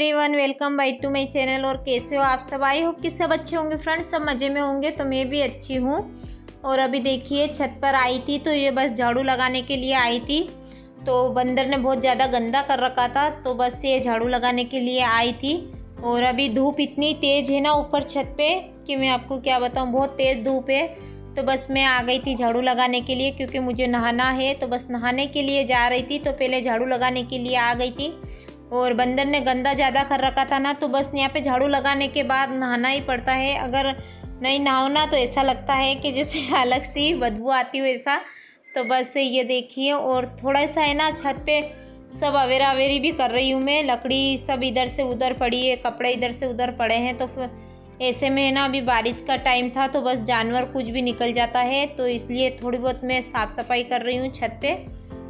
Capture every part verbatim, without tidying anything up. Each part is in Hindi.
Everyone, welcome back to my channel. और कैसे हो आप सब? आई होप कि सब अच्छे होंगे फ्रेंड्स, सब मज़े में होंगे। तो मैं भी अच्छी हूँ। और अभी देखिए छत पर आई थी तो ये बस झाड़ू लगाने के लिए आई थी। तो बंदर ने बहुत ज़्यादा गंदा कर रखा था तो बस ये झाड़ू लगाने के लिए आई थी। और अभी धूप इतनी तेज़ है ना ऊपर छत पे कि मैं आपको क्या बताऊँ, बहुत तेज़ धूप है। तो बस मैं आ गई थी झाड़ू लगाने के लिए क्योंकि मुझे नहाना है। तो बस नहाने के लिए जा रही थी तो पहले झाड़ू लगाने के लिए आ गई थी। और बंदर ने गंदा ज़्यादा कर रखा था ना, तो बस यहाँ पे झाड़ू लगाने के बाद नहाना ही पड़ता है। अगर नहीं नहाओ ना तो ऐसा लगता है कि जैसे अलग सी बदबू आती हो ऐसा। तो बस ये देखिए। और थोड़ा सा है ना छत पे सब अवेरा अवेरी भी कर रही हूँ मैं। लकड़ी सब इधर से उधर पड़ी है, कपड़े इधर से उधर पड़े हैं। तो फिर ऐसे में है ना अभी बारिश का टाइम था तो बस जानवर कुछ भी निकल जाता है, तो इसलिए थोड़ी बहुत मैं साफ़ सफाई कर रही हूँ छत पे।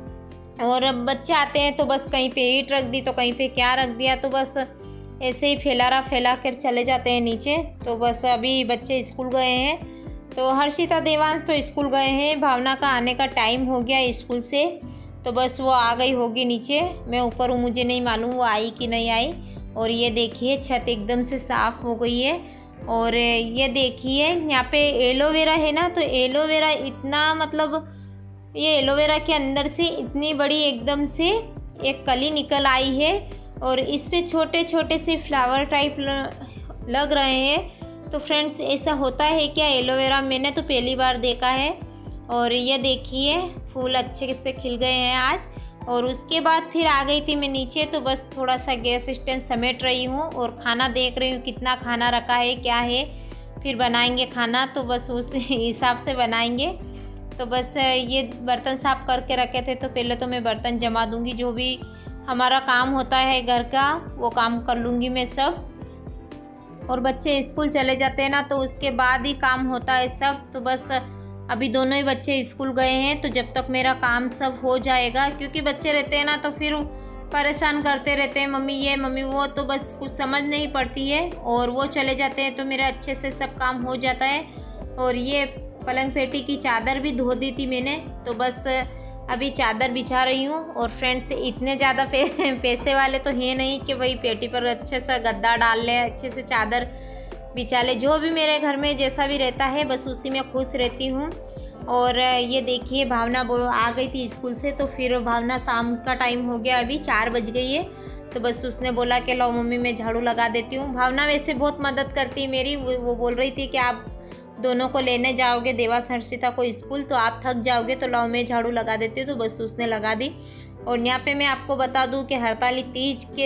और अब बच्चे आते हैं तो बस कहीं पे ईंट रख दी तो कहीं पे क्या रख दिया, तो बस ऐसे ही फैलारा फैला कर चले जाते हैं नीचे। तो बस अभी बच्चे स्कूल गए हैं। तो हर्षिता देवांश तो स्कूल गए हैं। भावना का आने का टाइम हो गया स्कूल से, तो बस वो आ गई होगी नीचे। मैं ऊपर हूँ, मुझे नहीं मालूम वो आई कि नहीं आई। और ये देखिए छत एकदम से साफ़ हो गई है। और ये देखिए यहाँ पे एलोवेरा है ना, तो एलोवेरा इतना मतलब ये एलोवेरा के अंदर से इतनी बड़ी एकदम से एक कली निकल आई है। और इस पे छोटे छोटे से फ्लावर टाइप लग रहे हैं। तो फ्रेंड्स ऐसा होता है क्या एलोवेरा? मैंने तो पहली बार देखा है। और ये देखिए फूल अच्छे से खिल गए हैं आज। और उसके बाद फिर आ गई थी मैं नीचे, तो बस थोड़ा सा गैस स्टैंड समेट रही हूँ और खाना देख रही हूँ कितना खाना रखा है, क्या है। फिर बनाएंगे खाना, तो बस उस हिसाब से बनाएंगे। तो बस ये बर्तन साफ़ करके रखे थे तो पहले तो मैं बर्तन जमा दूंगी। जो भी हमारा काम होता है घर का वो काम कर लूँगी मैं सब। और बच्चे स्कूल चले जाते हैं ना तो उसके बाद ही काम होता है सब। तो बस अभी दोनों ही बच्चे स्कूल गए हैं तो जब तक मेरा काम सब हो जाएगा, क्योंकि बच्चे रहते हैं ना तो फिर परेशान करते रहते हैं, मम्मी ये मम्मी वो, तो बस कुछ समझ नहीं पड़ती है। और वो चले जाते हैं तो मेरा अच्छे से सब काम हो जाता है। और ये पलंग पेटी की चादर भी धो दी थी मैंने, तो बस अभी चादर बिछा रही हूँ। और फ्रेंड्स इतने ज़्यादा पैसे वाले तो हैं नहीं कि भाई पेटी पर अच्छे से गद्दा डाल ले, अच्छे से चादर बिछा ले। जो भी मेरे घर में जैसा भी रहता है बस उसी में खुश रहती हूँ। और ये देखिए भावना वो आ गई थी स्कूल से, तो फिर भावना शाम का टाइम हो गया, अभी चार बज गई है। तो बस उसने बोला कि लो मम्मी मैं झाड़ू लगा देती हूँ। भावना वैसे बहुत मदद करती है मेरी। वो बोल रही थी कि आप दोनों को लेने जाओगे देवांश हर्षिता को स्कूल तो आप थक जाओगे, तो लाओ मैं झाड़ू लगा देती हूँ। तो बस उसने लगा दी। और यहाँ पे मैं आपको बता दूँ कि हड़ताली तीज के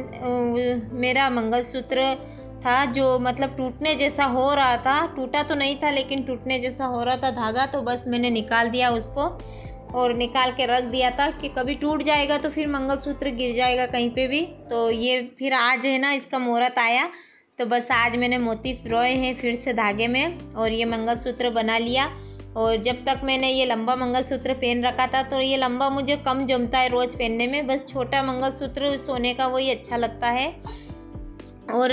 दिन मेरा मंगलसूत्र था जो मतलब टूटने जैसा हो रहा था। टूटा तो नहीं था लेकिन टूटने जैसा हो रहा था धागा, तो बस मैंने निकाल दिया उसको और निकाल के रख दिया था कि कभी टूट जाएगा तो फिर मंगलसूत्र गिर जाएगा कहीं पे भी। तो ये फिर आज है ना इसका मुहूर्त आया, तो बस आज मैंने मोती पिरोए हैं फिर से धागे में और ये मंगलसूत्र बना लिया। और जब तक मैंने ये लंबा मंगलसूत्र पहन रखा था तो ये लंबा मुझे कम जमता है रोज़ पहनने में, बस छोटा मंगलसूत्र सोने का वही अच्छा लगता है। और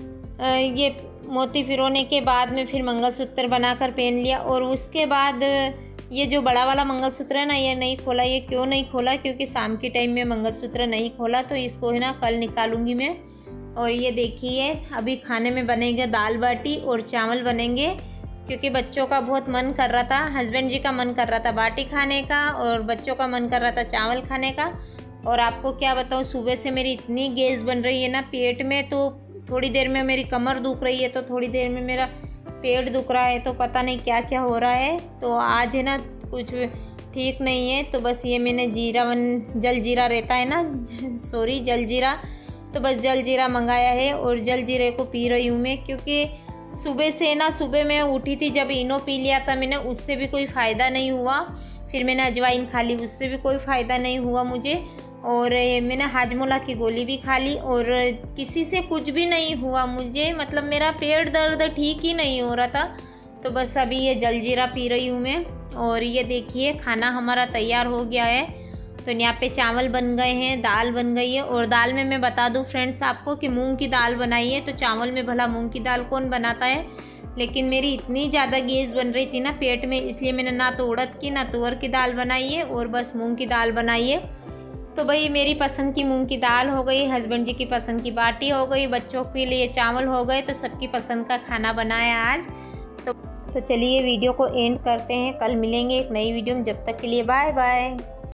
ये मोती पिरोने के बाद में फिर मंगलसूत्र बनाकर पहन लिया। और उसके बाद ये जो बड़ा वाला मंगलसूत्र है ना ये नहीं खोला। ये क्यों नहीं खोला? क्योंकि शाम के टाइम में मंगलसूत्र नहीं खोला, तो इसको है ना कल निकालूंगी मैं। और ये देखिए अभी खाने में बनेगा दाल बाटी और चावल बनेंगे, क्योंकि बच्चों का बहुत मन कर रहा था, हस्बैंड जी का मन कर रहा था बाटी खाने का और बच्चों का मन कर रहा था चावल खाने का। और आपको क्या बताऊँ, सुबह से मेरी इतनी गैस बन रही है ना पेट में, तो थोड़ी देर में मेरी कमर दुख रही है तो थोड़ी देर में मेरा पेट दुख रहा है, तो पता नहीं क्या क्या हो रहा है। तो आज है ना कुछ ठीक नहीं है। तो बस ये मैंने जीरा वन जल जीरा रहता है ना सॉरी जल जीरा, तो बस जल जीरा मंगाया है और जल जीरे को पी रही हूँ मैं। क्योंकि सुबह से ना सुबह मैं उठी थी जब इनो पी लिया था मैंने, उससे भी कोई फ़ायदा नहीं हुआ। फिर मैंने अजवाइन खा ली, उससे भी कोई फ़ायदा नहीं हुआ मुझे। और मैंने हाजमोला की गोली भी खा ली और किसी से कुछ भी नहीं हुआ मुझे, मतलब मेरा पेट दर्द ठीक ही नहीं हो रहा था। तो बस अभी ये जलजीरा पी रही हूँ मैं। और ये देखिए खाना हमारा तैयार हो गया है। तो यहाँ पे चावल बन गए हैं, दाल बन गई है। और दाल में मैं बता दूँ फ्रेंड्स आपको कि मूंग की दाल बनाई है, तो चावल में भला मूंग की दाल कौन बनाता है। लेकिन मेरी इतनी ज़्यादा गैस बन रही थी ना पेट में, इसलिए मैंने ना तो उड़द की ना तुअर की दाल बनाई है और बस मूंग की दाल बनाई है। तो भाई मेरी पसंद की मूंग की दाल हो गई, हस्बैंड जी की पसंद की बाटी हो गई, बच्चों के लिए चावल हो गए। तो सबकी पसंद का खाना बनाया आज। तो तो चलिए वीडियो को एंड करते हैं, कल मिलेंगे एक नई वीडियो में। जब तक के लिए बाय बाय।